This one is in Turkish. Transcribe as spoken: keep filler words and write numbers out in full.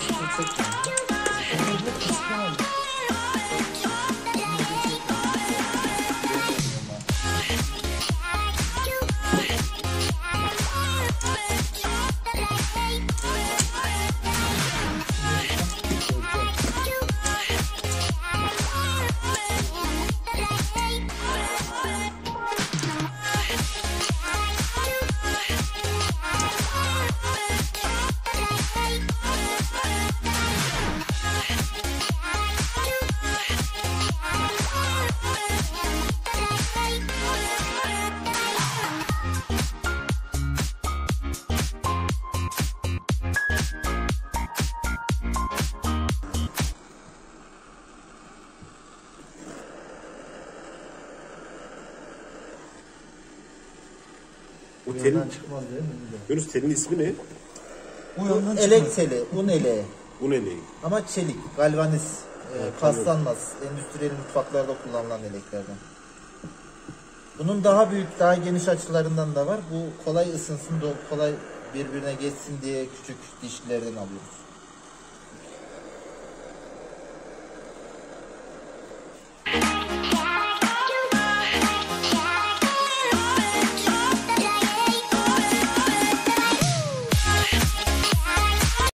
Bu telin çıkmaz değil mi? Yunus, telin ismi ne? Bu elek teli, un eleği. Un eleği. Ama çelik, galvaniz, evet, e, paslanmaz. Endüstriyel mutfaklarda kullanılan eleklerden. Bunun daha büyük, daha geniş açılarından da var. Bu kolay ısınsın, kolay birbirine geçsin diye küçük dişlilerden alıyoruz.